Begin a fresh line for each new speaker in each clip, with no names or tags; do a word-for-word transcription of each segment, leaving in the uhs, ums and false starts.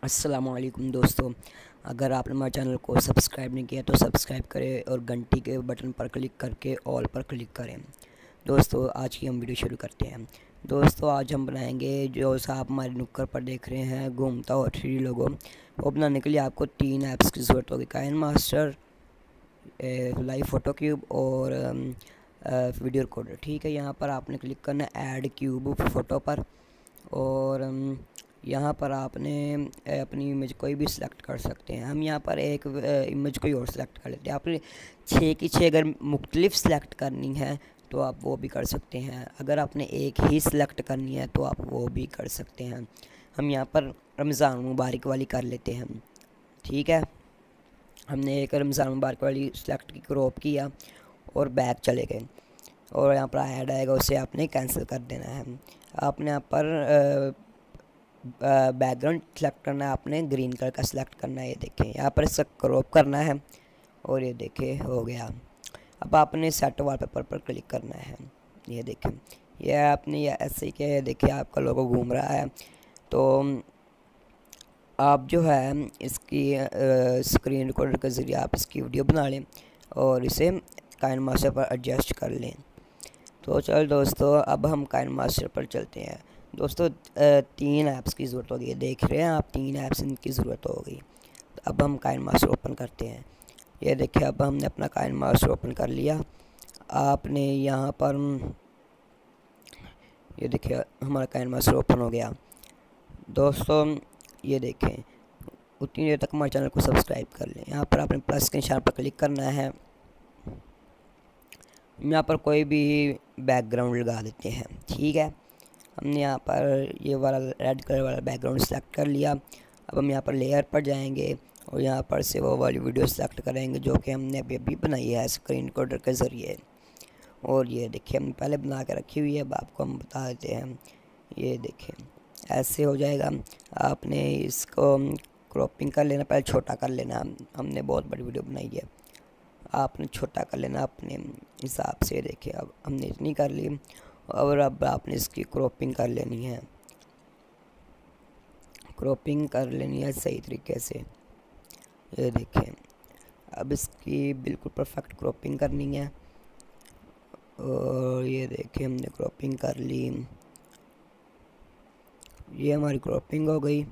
अस्सलामुअलैकुम दोस्तों, अगर आपने हमारे चैनल को सब्सक्राइब नहीं किया तो सब्सक्राइब करें और घंटी के बटन पर क्लिक करके ऑल पर क्लिक करें। दोस्तों आज की हम वीडियो शुरू करते हैं। दोस्तों आज हम बनाएंगे जो सा आप हमारे नुक्कर पर देख रहे हैं घूमता हुआ थ्री डी लोगो। वो बनाने के लिए आपको तीन ऐप्स की ज़रूरत होगी, KineMaster, live photo cube और वीडियो रिकॉर्डर। ठीक है, यहाँ पर आपने क्लिक करना है ऐड क्यूब फ़ोटो पर और यहाँ पर आपने अपनी इमेज कोई भी सिलेक्ट कर सकते हैं। हम यहाँ पर एक इमेज कोई और सिलेक्ट कर लेते हैं। आपने छः की छः अगर मुख्तलिफ सिलेक्ट करनी है तो आप वो भी कर सकते हैं। अगर आपने एक ही सिलेक्ट करनी है तो आप वो भी कर सकते हैं। हम यहाँ पर रमज़ान मुबारक वाली कर लेते हैं। ठीक है, हमने एक रमज़ान मुबारक वाली सिलेक्ट की, क्रॉप किया और बैक चले गए और यहाँ पर ऐड आएगा, उसे आपने कैंसिल कर देना है। आपने यहाँ पर बैकग्राउंड सेलेक्ट करना है, आपने ग्रीन कलर का सिलेक्ट करना है। ये देखें, यहाँ पर इसका क्रॉप करना है और ये देखें हो गया। अब आपने सेट वॉलपेपर पर क्लिक करना है। ये देखें, ये आपने ये ऐसे ही किया। ये देखिए आपका लोगो घूम रहा है। तो आप जो है इसकी स्क्रीन रिकॉर्डर के ज़रिए आप इसकी वीडियो बना लें और इसे काइन मास्टर पर एडजस्ट कर लें। तो चल दोस्तों, अब हम काइन मास्टर पर चलते हैं। दोस्तों तीन ऐप्स की ज़रूरत होगी, देख रहे हैं आप, तीन ऐप्स इनकी ज़रूरत होगी। तो अब हम काइन मास्टर ओपन करते हैं। ये देखिए, अब हमने अपना काइन मास्टर ओपन कर लिया। आपने यहाँ पर ये देखिए हमारा काइन मास्टर ओपन हो गया। दोस्तों ये देखें, उतनी देर तक हमारे चैनल को सब्सक्राइब कर लें। यहाँ पर आपने प्लस के निशान पर क्लिक करना है। यहाँ पर कोई भी बैकग्राउंड लगा देते हैं। ठीक है, हमने यहाँ पर ये वाला रेड कलर वाला बैकग्राउंड सेलेक्ट कर लिया। अब हम यहाँ पर लेयर पर जाएंगे और यहाँ पर से वो वाली वीडियो सेलेक्ट करेंगे जो कि हमने अभी अभी बनाई है स्क्रीन रिकॉर्डर के ज़रिए। और ये देखिए हमने पहले बना के रखी हुई है, अब आपको हम बता देते हैं। ये देखें ऐसे हो जाएगा। आपने इसको क्रॉपिंग कर लेना, पहले छोटा कर लेना। हमने बहुत बड़ी वीडियो बनाई है, आपने छोटा कर लेना अपने हिसाब से। देखिए अब हमने इतनी कर ली और अब आपने इसकी क्रॉपिंग कर लेनी है, क्रॉपिंग कर लेनी है सही तरीके से। ये देखें, अब इसकी बिल्कुल परफेक्ट क्रॉपिंग करनी है और ये देखें हमने क्रॉपिंग कर ली। ये हमारी क्रॉपिंग हो गई।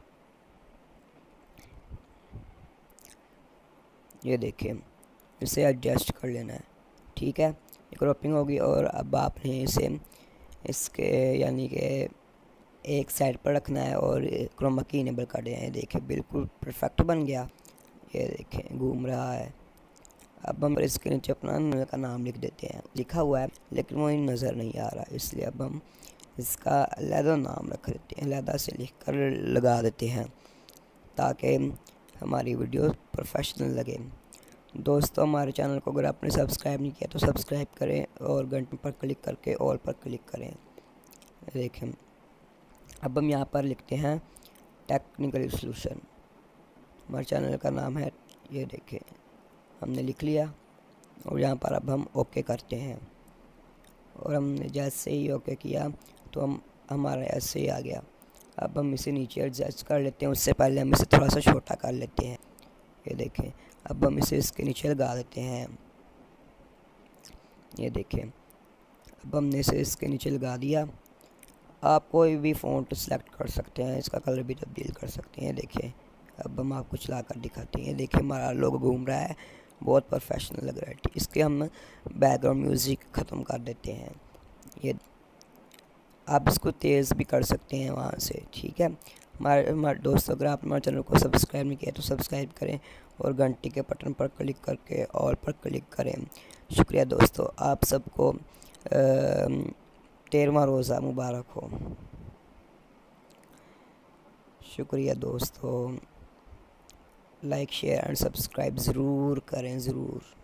ये देखें, इसे एडजस्ट कर लेना है। ठीक है, क्रॉपिंग होगी और अब आपने इसे इसके यानी कि एक साइड पर रखना है और क्रोमा की इनेबल कर देना है। देखें बिल्कुल परफेक्ट बन गया। ये देखें घूम रहा है। अब हम इसके नीचे अपना का नाम लिख देते हैं। लिखा हुआ है लेकिन वो नज़र नहीं आ रहा, इसलिए अब हम इसका अलहदा नाम रख देते हैं, अलहदा से लिख कर लगा देते हैं ताकि हमारी वीडियो प्रोफेशनल लगे। दोस्तों हमारे चैनल को अगर आपने सब्सक्राइब नहीं किया तो सब्सक्राइब करें और घंटे पर क्लिक करके ऑल पर क्लिक करें। देखें अब हम यहाँ पर लिखते हैं टेक्निकल सॉल्यूशन, हमारे चैनल का नाम है। ये देखें हमने लिख लिया और यहाँ पर अब हम ओके करते हैं और हमने जैसे ही ओके किया तो हम हमारा ऐसे ही आ गया। अब हम इसे नीचे एडजस्ट कर लेते हैं, उससे पहले हम इसे थोड़ा सा छोटा कर लेते हैं। ये देखें, अब हम इसे इसके नीचे लगा देते हैं। ये देखें, अब हमने इसे इसके नीचे लगा दिया। आप कोई भी फ़ॉन्ट सेलेक्ट कर सकते हैं, इसका कलर भी तब्दील कर सकते हैं। देखिए अब हम आपको चला कर दिखाते हैं। देखिए हमारा लोगो घूम रहा है, बहुत प्रोफेशनल लग रहा है। इसके हम बैकग्राउंड म्यूज़िक ख़त्म कर देते हैं। ये आप इसको तेज़ भी कर सकते हैं वहाँ से। ठीक है, हमारे हमारे दोस्तों अगर आप हमारे चैनल को सब्सक्राइब नहीं किया तो सब्सक्राइब करें और घंटी के बटन पर क्लिक करके ऑल पर क्लिक करें। शुक्रिया दोस्तों, आप सबको तेरहवां रोज़ा मुबारक हो। शुक्रिया दोस्तों, लाइक शेयर एंड सब्सक्राइब ज़रूर करें, ज़रूर।